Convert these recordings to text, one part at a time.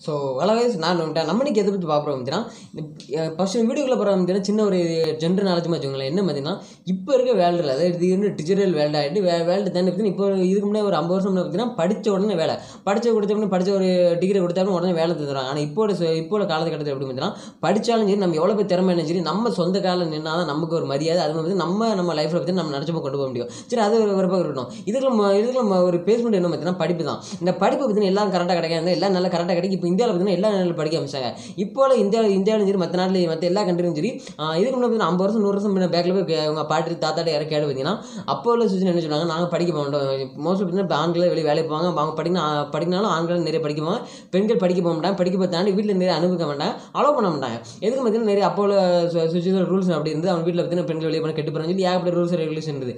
So அலவைஸ் நான் நம்ம இன்னைக்கு எதை பற்றி பார்க்குறோம் அப்படின்னா, ஃபஸ்ட்டு வீடியோக்குள்ளே போகிற அப்படின்னா சின்ன ஒரு ஜென்ரல் நாலேஜ் வச்சுக்கோங்களேன். என்ன பார்த்தீங்கன்னா, இப்போ இருக்க வேர்ல்டில் அதாவது இது இன்னும் டிஜிட்டல் வேர்ல்டு ஆகிட்டு வேர்ல்டு தானே பார்த்தீங்கன்னா, இப்போ இதுக்கு முன்னாடி ஒரு 50 வருஷம் முன்னாடி பார்த்தீங்கன்னா படித்த உடனே வேலை படித்த ஒரு டிகிரி கொடுத்தாலும் உடனே வேலை தந்துடுறாங்க. ஆனால் இப்போ காலகட்டத்தில் எப்படி பார்த்தீங்கன்னா, படித்தாலும் சரி நம்ம எவ்வளோ போய் திறமை சரி நம்ம சொந்த காலம் நின்னா தான் நமக்கு ஒரு மரியாதை. அது வந்து நம்ம லைஃப்பில் பற்றி நம்ம நினச்சப்போ கொண்டு போக முடியும். சரி, அது ஒரு பக்கம் இருக்கட்டும். இதுக்குள்ள ஒரு பேஸ்மெண்ட் என்ன பார்த்தீங்கன்னா படிப்பு தான். இந்த படிப்பு பார்த்தீங்கன்னா எல்லாம் கரெக்டாக கிடைக்காது, எல்லாம் நல்லா கரெக்டாக கிடைக்கும். இப்போ இந்தியாவில் பார்த்தீங்கன்னா எல்லா நாட்டிலும் படிக்க ஆரம்பிச்சாங்க. இப்போ இந்தியாவிலும் சரி மற்ற நாட்டில் மற்ற எல்லா கண்ட்ரியும் சரி இதுக்கு முன்னாடி 50 வருஷம் 100 வருஷம் பேக்கில் போய் அவங்க பாட்டி தாத்தாட்ட யாரும் கேட்டு பார்த்தீங்கன்னா அப்போ உள்ள சுச்சுவேஷன் என்ன சொல்லுவாங்க, நாங்கள் படிக்க மாட்டோம். மோஸ்ட்லி பார்த்தீங்கன்னா ஆண்களை வெளியே வேலைக்கு போவாங்க. அவங்க படிக்கனாலும் ஆண்கள் நிறைய படிக்க போவாங்க, பெண்கள் படிக்க போக மாட்டாங்க. படிக்க தாண்டி வீட்டில் நிறைய அனுபவிக்க மாட்டாங்க, அலோவ் பண்ண மாட்டாங்க. எதுக்கு பார்த்தீங்கன்னா நிறைய அப்போ உள்ள சுச்சுவேஷன் ரூல்ஸ் அப்படி இருந்து அவங்க வீட்டில் பார்த்தீங்கன்னா பெண்கள் வெளியே போன கெட்டு போகிறாங்க சொல்லி ஏகப்பட்ட ரூல்ஸ் ரெகுலேஷன் இருக்குது.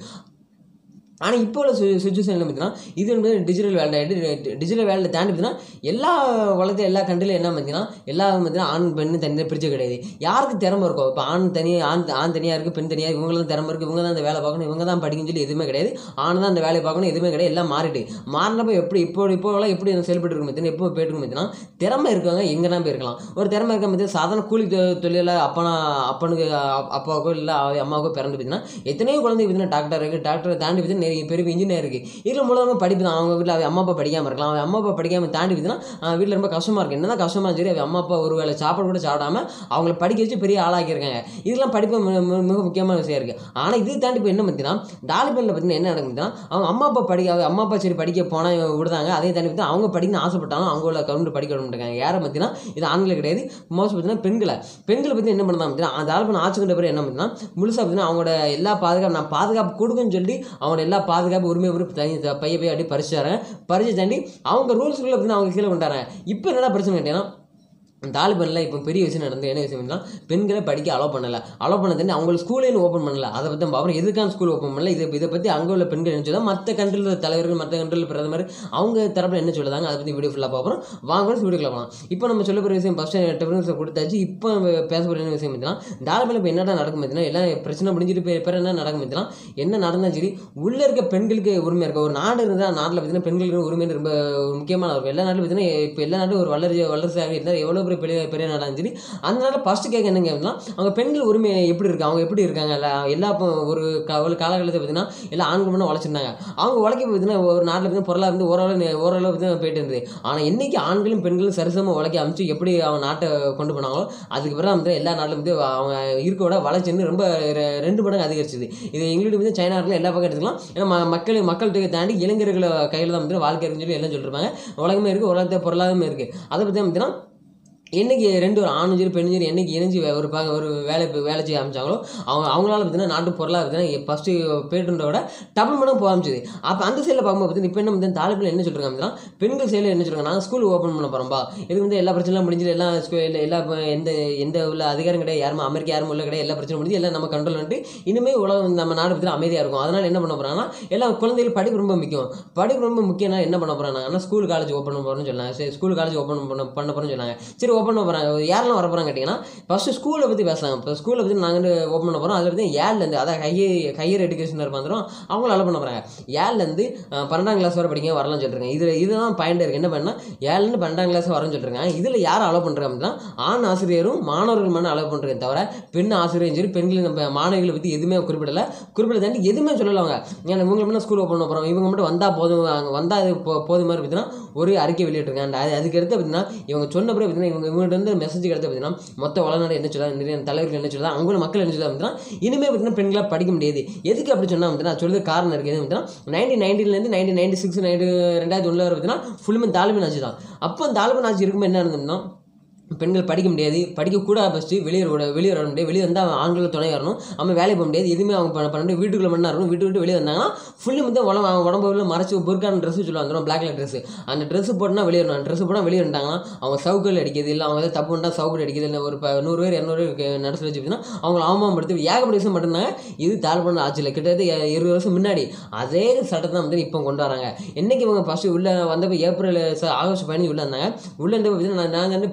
ஆனால் இப்போ உள்ள சுச்சுவேஷன் என்ன பார்த்தீங்கன்னா, இது வந்து டிஜிட்டல் வேர்ல்டு ஆகிட்டு டிஜிட்டல் வேர்ல்டு தாண்டி பார்த்தீங்கன்னா எல்லா உலகத்தில் எல்லா கண்ட்ரிலும் என்ன பார்த்தீங்கன்னா எல்லாரும் பார்த்தீங்கன்னா ஆண் பெண் தனியாக பிரிச்சு கிடையாது. யாருக்கு திறமை இருக்கும், இப்போ ஆண் தனியாக இருக்குது, பெண் தனியாக, இவங்களும் திறமை இருக்குது, இவங்க தான் அந்த வேலை பார்க்கணும், இவங்க தான் படிக்கணும்னு சொல்லி எதுவுமே கிடையாது. ஆண் தான் அந்த வேலையை பார்க்கணும், எதுவுமே கிடையாது. எல்லாம் மாறினப்போ இப்போலாம் எப்படி செயல்பட்டு இருக்கும் பார்த்தீங்கன்னா, எப்போ போயிட்டு இருக்கும் பார்த்தீங்கன்னா திறமை இருக்கவங்க எங்கே தான் போயிருக்கலாம். ஒரு திறமை இருக்க பார்த்தீங்கன்னா சாதாரண கூலி தொழிலில் அப்பனுக்கு அப்பாவுக்கோ இல்லை அம்மாவுக்கோ பிறந்து பார்த்தீங்கன்னா எத்தனையோ குழந்தை பார்த்தீங்கன்னா டாக்டரை தாண்டி பார்த்தீங்கன்னா பெரிய இன்ஜினியர் இருக்குது. இதில் மூலமாக படிப்பு தான். அவங்க வீட்டில் அவன் அம்மா அப்பா படிக்காமல் இருக்கலாம், அவன் அம்மா அப்பா படிக்காமல் தாண்டி பார்த்தீங்கன்னா வீட்டில் ரொம்ப கஷ்டமாக இருக்குது. என்ன தான் கஷ்டமாக சரி அவன் அம்மா அப்பா ஒரு வேளை சாப்பாடு கூட சாப்பிடாமல் அவங்கள படிக்க வச்சு பெரிய ஆளாக்கியிருக்காங்க. இதெல்லாம் படிப்பு மிக முக்கியமான விஷயம் இருக்குது. ஆனால் இது தாண்டி இப்போ என்ன பார்த்தீங்கன்னா தாலிபனில் பார்த்தீங்கன்னா என்ன நடக்குதுன்னா, அவங்க அம்மா அப்பா சரி படிக்க போனால் விடுதாங்க. அதே தாண்டி பார்த்தீங்கன்னா அவங்க படிக்கணும்னு ஆசைப்பட்டாலும் அவங்கள கவுண்ட் படிக்க விட மாட்டாங்க. யாரை பார்த்தீங்கன்னா இது ஆண்கள் கிடையாது, மோஸ்ட் பார்த்தீங்கன்னா பெண்களை பற்றி என்ன பண்ணலாம் பார்த்தீங்கன்னா தாலிபன் ஆட்சி கொண்ட பிறகு என்ன பார்த்தீங்கன்னா முழுசாக பார்த்தீங்கன்னா அவங்களோட எல்லா பாதுகாப்பு கொடுக்குன்னு சொல்லி அவங்களோட எல்லா பாதுகாப்பு உரிமை பைய அப்படி பறிச்சு தாண்டி அவங்க ரூல்ஸ்குள்ள பார்த்தீங்கன்னா அவங்க கீழே கொண்டாடுறாங்க. இப்போ என்னடா பிரச்சனை கேட்டீங்கன்னா தாலிபனில் இப்போ பெரிய விஷயம் நடந்தது. என்ன விஷயம்னா பெண்களை படிக்க அலோவ் பண்ணலை. அலோவ் பண்ண அவங்களுக்கு ஸ்கூலே ஓப்பன் பண்ணல. அதை பற்றி பார்ப்போம் எதுக்கான ஸ்கூல் ஓப்பன் பண்ணல. இதை பற்றி அங்கே உள்ள பெண்கள் என்ன சொல்லுவாங்க, மற்ற கண்ட்ரியில் தலைவர்கள் மற்ற கண்ட்ரியில் பிரதமர் அவங்க தரப்பில் என்ன சொல்லுவாங்க, அதை பற்றி வீடியோ ஃபுல்லாக பார்ப்போம். வாங்க வீடியோக்குள்ள போகலாம். இப்போ நம்ம சொல்ல போகிற விஷயம் ஃபஸ்ட்டு டெஃபினன்ஸ் கொடுத்தாச்சு. இப்போ பேச போகிற என்ன விஷயம் பார்த்தீங்கன்னா தாலிபனில் இப்போ என்னடா நடக்கும் பார்த்தீங்கன்னா எல்லாம் பிரச்சனை முடிஞ்சிட்டு பேர் என்ன நடக்கும் பார்த்தீங்கன்னா என்ன நடந்தால் சரி உள்ளே இருக்க பெண்களுக்கு உரிமை இருக்கும். ஒரு நாடு இருந்தால் நாட்டில் பார்த்தீங்கன்னா பெண்களுக்கு உரிமை ரொம்ப முக்கியமான இருக்கும். எல்லா நாட்டிலும் பார்த்தீங்கன்னா இப்போ எல்லா நாட்டும் ஒரு வளர்ச்சியாக இருந்தால் எவ்வளோ பெரிய நாடாக சரி அந்த நாட்டில் ஃபஸ்ட்டு கேட்க என்ன கேட்குன்னா அவங்க பெண்கள் உரிமை எப்படி இருக்கு, அவங்க எப்படி இருக்காங்க. எல்லா ஒரு காலகட்டத்தில் பார்த்தீங்கன்னா எல்லாம் ஆண்கள் பண்ண உழைச்சிருந்தாங்க. அவங்க உழைக்க பார்த்தீங்கன்னா ஒரு நாட்டில் பார்த்தீங்கன்னா பொருளாக இருந்து ஓரளவு பார்த்தீங்கன்னா போயிட்டு இருந்தது. ஆனால் இன்னைக்கு ஆண்களும் பெண்களும் சரிசமமாக உழைக்க அமைச்சு எப்படி அவங்க நாட்டை கொண்டு போனாங்களோ அதுக்கு பிறகு வந்து எல்லா நாட்டிலும் வந்து அவங்க இருக்கோட வளர்ச்சி ரொம்ப 2 மடங்கு அதிகரிச்சுது. இது எங்களுக்கு வந்து சைனா இருக்கலாம் எல்லா பக்கம் எடுத்துக்கலாம். ஏன்னா மக்கள்கிட்ட தாண்டி இளைஞர்களை கையில் தான் வந்து வாழ்க்கை இருக்குன்னு சொல்லி எல்லாம் சொல்லிருப்பாங்க. உலகமே இருக்குது, உலகத்தை பொருளாதாரமே இருக்குது. அதை பற்றி பார்த்தீங்கன்னா என்னைக்கு ஒரு ஆணும் சரி பெண்ணும் சரி என்னைக்கு இணைஞ்சு ஒரு வேலை செய்ய ஆரம்பிச்சாங்களோ அவங்களால பார்த்தீங்கன்னா நாட்டு பொருளாக பார்த்தீங்கன்னா ஃபஸ்ட்டு பேட்டுன்றத விட டபுள் மடங்கு போக ஆரம்பிச்சது. அப்போ அந்த சைடில் பார்க்கும்போது பார்த்தீங்கன்னா இப்போ என்ன வந்து தாலிபனில் என்ன சொல்கிறாங்க அப்படின்னா பெண்கள் சைடில் என்ன சொல்கிறாங்க, நாங்கள் ஸ்கூல் ஓப்பன் பண்ண போகிறோம்பா, இது வந்து எல்லா பிரச்சனையும் முடிஞ்சது, எல்லா எந்த உள்ள அதிகாரம் கிடையாது, யாரும் அமெரிக்கா யாரும் உள்ள கிடையாது, எல்லா பிரச்சனையும் முடிஞ்சு எல்லாம் நம்ம கண்ட்ரோல் பண்ணிட்டு இனிமேல் உலகம் நம்ம நாடு பார்த்தீங்கன்னா அமைதியாக இருக்கும். அதனால் என்ன பண்ண போகிறாங்கன்னா எல்லா குழந்தைகள் படிப்பு ரொம்ப முக்கியம்னா என்ன பண்ண போகிறாங்கன்னா ஸ்கூல் காலேஜ் ஓப்பன் பண்ண போகிறோம்னு சொன்னாங்க. சரி ஸ்கூல் காலேஜ் ஓப்பன் பண்ண போகிறோம்னு சொன்னாங்க. சரி ஓப்பன் பண்ண போகிறாங்க. யாரெல்லாம் வர போகிறாங்க கேட்டிங்கன்னா ஃபஸ்ட்டு ஸ்கூலை பற்றி பேசுகிறாங்க. இப்போ ஸ்கூலை பற்றி நாங்கள் ஓப்பன் பண்ண போகிறோம். அதுலேருந்து ஏழ்லேருந்து அதாவது ஹையர் எஜுகேஷன் வந்துடும் அவங்களும் அலோவ் பண்ண போகிறாங்க. ஏழ்லேருந்து 12ஆம் கிளாஸ் வரை படிக்க வரலாம்னு சொல்லிருக்காங்க. இதுதான் பாயிண்ட் இருக்குது. என்ன பண்ணால் 7லேருந்து 12ஆம் கிளாஸ் வரன்னு சொல்லிருக்காங்க. இதில் யார் அலோவ் பண்ணுறாங்க அப்படின்னா ஆண் ஆசிரியரும் மாணவர்கள் மட்டும் அலோவ் பண்ணுறதை தவிர பெண் ஆசிரியரும் சரி பெண்கள் நம்ம மாணவிகளை பற்றி எதுவுமே குறிப்பிட தாண்டி எதுவுமே சொல்லலாங்க. ஏன்னா இவங்க மட்டும் ஸ்கூல் ஓப்பன் பண்ண போகிறோம், இவங்க மட்டும் வந்தால் போதும், வந்தால் போதும் மாதிரி பார்த்தீங்கன்னா ஒரு அறிக்கை வெளியிட்டிருக்காங்க. அதுக்கு அடுத்து பார்த்தீங்கன்னா இவங்க சொன்ன பிறகு பார்த்தீங்கன்னா இவங்ககிட்ட வந்து மெசேஜ் கிடைத்த பார்த்தீங்கன்னா மொத்த உலகநாடு என்ன சொல்லுவாங்க, நிறைய தலைவர்கள் என்ன சொல்லுவாங்க, அவங்களும் மக்கள் என்ன சொல்லுவாங்க பார்த்தீங்கன்னா இனிமேல் பார்த்தீங்கன்னா பெண்களாக படிக்க முடியாது. எதுக்கு அப்படி சொன்னால் பார்த்தீங்கன்னா சொல்லுறது காரணம் இருக்குது. எது பார்த்தீங்கன்னா 1990 1996 2001 வரை பார்த்தீங்கன்னா ஃபுல்லுமே தாலிபன் ஆட்சி தான். அப்போ தாலிபன் ஆட்சி இருக்கும்போது என்ன இருந்ததுன்னா பெண்கள் படிக்க முடியாது, படிக்கக்கூடாது, ஃபஸ்ட்டு வெளியே வர முடியாது, வெளியே வந்தால் ஆண்களை துணை வரணும், அவங்க வேலைக்கு போக முடியாது, எதுவுமே அவங்க பண்ண முடியாது, வீட்டுக்குள்ளே மட்டும் இருக்கணும். விட்டு வெளியே வந்தாங்கன்னா ஃபுல்லு வந்து உடம்புல மறைச்சி பொருக்கான ட்ரெஸ்ஸு சொல்லுவாங்க வந்துடும், பிளாக் கலர் ட்ரெஸ்ஸு. அந்த ட்ரெஸ்ஸு போட்டுனா வெளியே வரணும். ட்ரெஸ்ஸு போட்டால் வெளியே இருந்தாங்கன்னா அவங்க சவுக்கல் அடிக்கிறது இல்லை, அவங்க தப்பு பண்ணால் சவுக்கல் அடிக்கிறது இல்லை, ஒரு 100 பேர் 200 பேர் நடத்தி வச்சுன்னா அவங்களை அவமானப்படுத்தி ஏகப்பட்ட விஷயம் மட்டும்தாங்க. இது தாலிபான் ஆட்சியில் கிட்டத்தட்ட 20 வருஷம் முன்னாடி அதே சட்டத்தை தான் வந்து இப்போ கொண்டு வராங்க. என்றைக்கு இவங்க ஃபஸ்ட்டு உள்ளே வந்தப்போ ஆகஸ்ட் 15 உள்ளே இருந்தாங்க. உள்ளே பார்த்தீங்கன்னா நாங்கள் வந்து பெண்கள்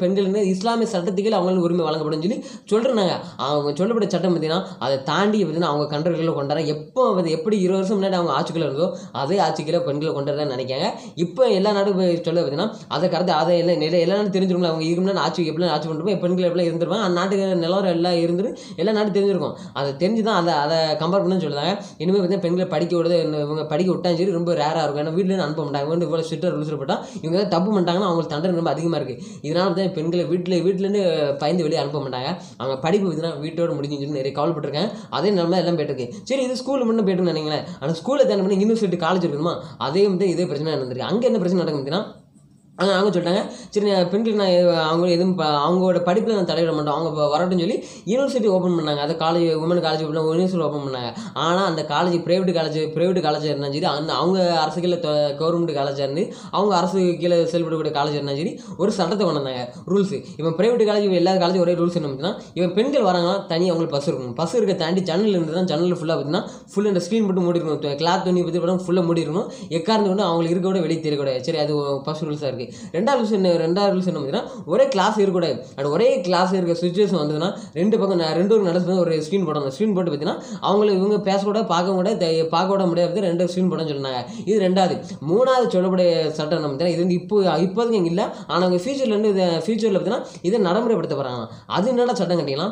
பார்த்தீங்கன்னா இஸ்லாமிய சட்டத்துக்கு அவங்களுக்கு உரிமை வழங்கப்படும் சொல்லி சொல்கிறாங்க. அவங்க சொல்லப்பட்ட சட்டம் பார்த்தீங்கன்னா அதை தாண்டி பார்த்தீங்கன்னா அவங்க கண்ட்ரோல்களை கொண்டாட எப்போ எப்படி 20 வருஷம் முன்னாடி அவங்க ஆட்சிக்குள்ள இருந்தோ அதே ஆட்சிக்குள்ள பெண்களை கொண்டு வரதான் நினைக்காங்க. இப்போ எல்லா நாடும் சொல்ல பார்த்தீங்கன்னா அதை கடந்து அதை எல்லாம் எல்லா நாடும் தெரிஞ்சிருக்கும். அவங்க இதுக்கு முன்னாடி ஆட்சி பண்ணுறப்போ பெண்கள் எப்படிலாம் இருந்துருவாங்க, அந்த நாட்டுக்கு நிலவரம் எல்லாம் இருந்துட்டு எல்லா நாடும் தெரிஞ்சிருக்கும். அதை தெரிஞ்சு தான் அதை கம்பேர் பண்ணு சொல்லுறாங்க. இனிமேல் பார்த்தீங்கன்னா பெண்களை படிக்க விடுறது இவங்க படிக்க விட்டாலும் சரி ரொம்ப ரேராக இருக்கும். ஏன்னா வீட்டில் அனுப்ப மாட்டாங்க. வந்து இவ்வளோ ஸ்ட்ரிக்டாக ரூல்ஸ் போட்டால் இவங்க ஏதாவது தப்பு பண்ணிட்டாங்கன்னா அவங்களுக்கு தண்டனை ரொம்ப அதிகமாக இருக்குது. இதனால தான் பெண்களை வீட்டிலேருந்து பயந்து வெளியே அனுப்ப மாட்டாங்க. அவங்க படிப்பு பார்த்தீங்கன்னா வீட்டோடு முடிஞ்சுன்னு சொல்லி நிறைய கவலைப்பட்டிருக்காங்க. அதே நிலமை எல்லாம் போயிட்டு இருக்கு. சரி இது ஸ்கூல் மட்டும் போயிட்டு நினைங்களேன். ஆனால் ஸ்கூலில் தேர்ந்து பண்ணி யூனிவர்சிட்டி காலேஜ் இருக்குமா அதே வந்து இதே பிரச்சனை நடந்திருக்கு. அங்கே என்ன பிரச்சனை நடக்கும் பார்த்தீங்கன்னா அவங்க சொல்லிட்டாங்க சரி பெண்களுக்கு நான் அவங்க எதுவும் அவங்களோட படிப்பில் நான் தலையிட மாட்டோம், அவங்க வரட்டும் சொல்லி யூனிவர்சிட்டி ஓப்பன் பண்ணாங்க. அதை college woman college university open பண்ணாங்க. ஆனால் அந்த காலேஜ் ப்ரைவேட் காலேஜாக இருந்தாலும் சரி, அந்த அவங்க அரசு கீழே கவர்மெண்ட் காலேஜாக இருந்து அவங்க அரசு கீழே செயல்படக்கூடிய காலேஜ் இருந்தாலும் சரி ஒரு சட்டத்தை கொண்டு வந்தாங்க ரூல்ஸ். இப்போ ப்ரைவேட் காலேஜ் எல்லா காலேஜும் ஒரே ரூல்ஸ் என்ன பார்த்தீங்கன்னா இவன் பெண்கள் வராங்கன்னா தனியாக அவங்களுக்கு பஸ் இருக்கும். பஸ் இருக்க தாண்டி ஜன்னல் இருந்து தான் ஜன்னல் ஃபுல்லாக பார்த்தீங்கன்னா ஃபுல் அந்த ஸ்க்ரீன் மட்டும் மூடி இருக்கணும், கிளாத் துணி பற்றி படம் ஃபுல்லாக மூடி இருக்கணும். எக்காரந்து கொண்டு அவங்களுக்கு இருக்க கூட வெளியே தெரியக்கூடாது. சரி அது ஃபர்ஸ்ட் ரூல்ஸாக இருக்குது. ரெண்டாவது ரூல்ஸ் என்ன பார்த்தீங்கன்னா ஒரே கிளாஸ் இருக்கக்கூடாது. அது ஒரே கிளாஸ் இருக்க சுச்சுவேஷன் வந்ததுன்னா ரெண்டு நடந்து ஒரு ஸ்க்ரீன் போடணும். ஸ்க்ரீன் போட்டு பார்த்தீங்கன்னா அவங்களுக்கு இவங்க பேசக்கூட பார்க்க கூட முடியாது, ரெண்டு ஸ்க்ரீன் போடணும்னு சொன்னாங்க. இது ரெண்டாவது. மூணாவது சொல்லக்கூடிய சட்டம் என்ன பார்த்தீங்கன்னா இது வந்து இப்போதைக்கு இங்கே இல்லை, ஆனால் அவங்க ஃபியூச்சரில் பார்த்தீங்கன்னா இதை நடைமுறைப்படுத்த போகிறாங்க. அது என்னடா சட்டம் கேட்டிங்கன்னா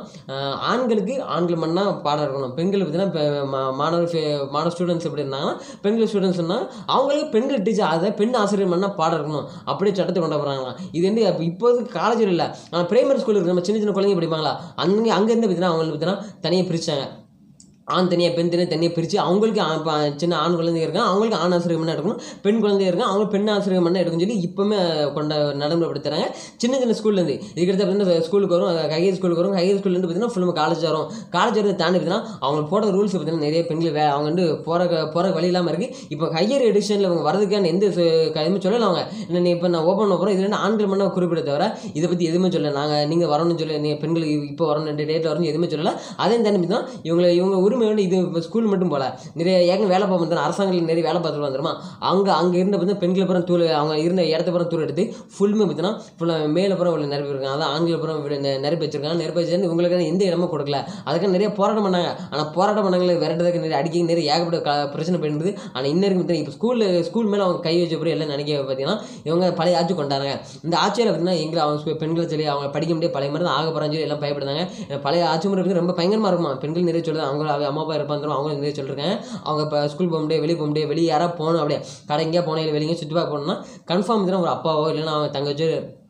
ஆண்கள் மண்ணா பாடம் இருக்கணும், பெண்கள் பார்த்தீங்கன்னா மாணவர் ஸ்டூடெண்ட்ஸ் எப்படி இருந்தாங்கன்னா பெண்கள் ஸ்டூடெண்ட்ஸ் சொன்னால் அவங்களுக்கு பெண்கள் டீச்சர் அதை பெண் ஆசிரியர் மண்ணா பாடம் இருக்கணும் அப்படியே சட்டத்தை கொண்டு வராங்க. இது வந்து இப்போதைக்கு காலேஜில் இல்லை, ஆனால் பிரைமரி ஸ்கூல் இருக்கு, நம்ம சின்ன குழந்தைங்க படிப்பாங்களா அங்கே இருந்து பார்த்தீங்கன்னா அவங்களுக்கு பார்த்தீங்கன்னா தனியாக பிரிச்சாங்க. ஆண் தனியாக பெண் தனியாக பிரித்து அவங்களுக்கு சின்ன ஆண் குழந்தைங்க இருக்காங்க, அவங்களுக்கு ஆண் ஆசிரியர் மண்ணா எடுக்கணும், பெண் குழந்தைங்க இருக்காங்க அவங்க பெண் ஆசிரியர் மண்ணா எடுக்கணும்னு சொல்லி இப்போவுமே நடைமுறைப்படுத்துறாங்க சின்ன ஸ்கூல்லேருந்து. இதுக்கடுத்து பார்த்தீங்கன்னா ஸ்கூலுக்கு வரும், ஹையர் ஸ்கூலுக்கு வரும், ஹையர் ஸ்கூல்லேருந்து பார்த்தீங்கன்னா ஃபுல்லாக காலேஜ் வரும். காலேஜ் வரதை தாண்டி பார்த்தீங்கன்னா அவங்க போடுற ரூல்ஸ் பார்த்தீங்கன்னா நிறைய பெண்கள் அவங்க வந்து போகிற வழி இல்லாமல் இருக்குது. இப்போ ஹையர் எடிஷனில் அவங்க வரதுக்கான எந்த எதுவுமே சொல்லலை. அவங்க என்ன இப்போ நான் ஓப்பன் பண்ண போகிறோம் இது ரெண்டு ஆண்கள் மண்ணா குறிப்பிட தவிர இதை பற்றி எதுவுமே சொல்லலை. நீங்கள் வரணும்னு சொல்லி நீங்கள் பெண்கள் இப்போ வரணும் 2 டேட்டில் வரணும் எதுவுமே சொல்லலை. அதே தாண்டி தான் இவங்க உரிமை வந்து இது ஸ்கூல் மட்டும் போல நிறைய வேலை பார்த்து அரசாங்கத்தில் நிறைய வேலை பார்த்துட்டு வந்துருமா அங்கே இருந்த பார்த்தீங்கன்னா பெண்கள் புறம் தூள் அவங்க இருந்த இடத்த புறம் தூள் எடுத்து ஃபுல்லுமே பார்த்தீங்கன்னா ஃபுல்லாக மேலே புறம் இவ்வளோ நிரப்பியிருக்காங்க, அதான் ஆண்கள் புறம் நிரப்பி வச்சிருக்காங்க. இவங்களுக்கு எந்த இடமும் கொடுக்கல. அதுக்கு நிறைய போராட்டம் பண்ணாங்க. ஆனால் போராட்டம் பண்ணாங்க விரட்டுறதுக்கு நிறைய அடிக்க நிறைய ஏகப்பட்ட பிரச்சனை போயிருந்தது. ஆனால் இன்னும் இப்போ ஸ்கூல் மேலே அவங்க கை வச்ச பிறகு எல்லாம் நினைக்க பார்த்தீங்கன்னா இவங்க பழைய ஆட்சி கொண்டாடுறாங்க. இந்த ஆட்சியில் பார்த்தீங்கன்னா எங்களை அவங்க பெண்களை சொல்லி அவங்க படிக்க முடியாது பழைய மாதிரி தான் ஆக போகிறான்னு சொல்லி எல்லாம் பயப்படுறாங்க. பழைய ஆட்சி முறை வந்து ரொம்ப பயங்கரமாக இருக்குமா. பெண்கள் நிறைய சொல்லுது அவங்க அம்மா அப்பா இருப்பாங்க, அவங்க நிறைய சொல்லிருக்காங்க. அவங்க இப்போ ஸ்கூல் போக முடியாது, வெளியே போக முடியாது, வெளியே யாராவது போகணும் அப்படியே கடை எங்கேயா போனோம் இல்லை வெளியே சுற்றி பார்க்க போகணும்னா கன்ஃபார்ம் தான் ஒரு அப்பாவோ இல்லைன்னா அவங்க தங்கச்சி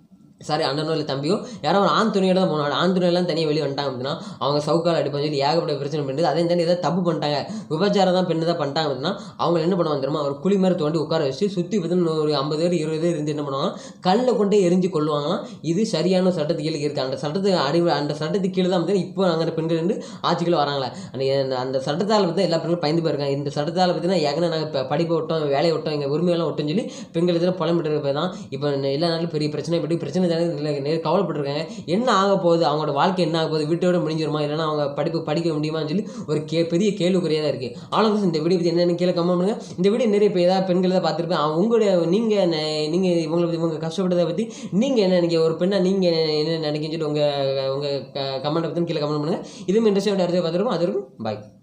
அண்ணனோ இல்லை தம்பியோ யாரோ ஒரு ஆண் துணியோட தான் போனாங்க. ஆண் துணியெல்லாம் தனியாக வெளியே வந்துட்டாங்க அப்படின்னா அவங்க சவுக்கால் அடிப்பாங்க சொல்லி ஏகப்பட்ட பிரச்சனை பண்ணுறது. அதே தாண்டி ஏதாவது தப்பு பண்ணிட்டாங்க, விபச்சாரம் தான் பெண்ணு தான் பண்ணிட்டாங்க அப்படின்னா அவங்க என்ன பண்ணுவாங்க தெரியுமா, ஒரு குழி மாதிரி தோண்டி உட்கார வச்சு சுற்றி பார்த்தீங்கன்னா ஒரு 50 பேர் 20 பேர் இருந்து என்ன பண்ணுவாங்க கல்லை கொண்டே எரிஞ்சு கொள்ளுவாங்களாம். இது சரியான சட்டத்துக்கு கீழே இருக்குது. அந்த சட்டத்துக்கு கீழே தான் பார்த்தீங்கன்னா இப்போ அங்கே பெண்கள் வந்து ஆட்சிக்குள்ளே வராங்களே. அந்த சட்டத்தால் பார்த்தா எல்லா பெண்களும் பயந்து போயிருக்காங்க. இந்த சட்டத்தால் பார்த்தீங்கன்னா ஏன்னா நாங்கள் இப்போ படிப்பை விட்டோம், வேலையை விட்டோம், எங்கள் உரிமையெல்லாம் விட்டோம்னு சொல்லி பெண்கள் இதில் புலம்பிட்டு போய் தான் இப்போ எல்லா நாளும் பெரிய பிரச்சனை நிறைய கவலைப்பட்டிருக்காங்க. என்ன ஆக போகுது, அவங்களோட வாழ்க்கை என்ன ஆக போகுது, வீட்டோட முடிஞ்சிருமா இல்லைன்னா அவங்க படிக்க முடியுமான்னு சொல்லி ஒரு பெரிய கேள்விக்குறியாக தான் இருக்குது. ஆளுங்க இந்த வீடியோ பற்றி என்னென்னு கீழே கமெண்ட் பண்ணுங்க. இந்த வீடியோ நிறைய இப்போ ஏதாவது பெண்கள் தான் பார்த்துருப்பேன். உங்களுடைய நீங்கள் இவங்க கஷ்டப்பட்டதை பற்றி நீங்கள் என்ன நினைக்க, ஒரு பெண்ணாக நீங்கள் என்ன நினைக்கின்னு சொல்லி உங்கள் கமெண்ட்டை பற்றி கீழே கமெண்ட் பண்ணுங்கள். இதுவும் இன்ட்ரெஸ்டாக அடுத்து பார்த்துருப்போம். அது இருக்கும். பாய்.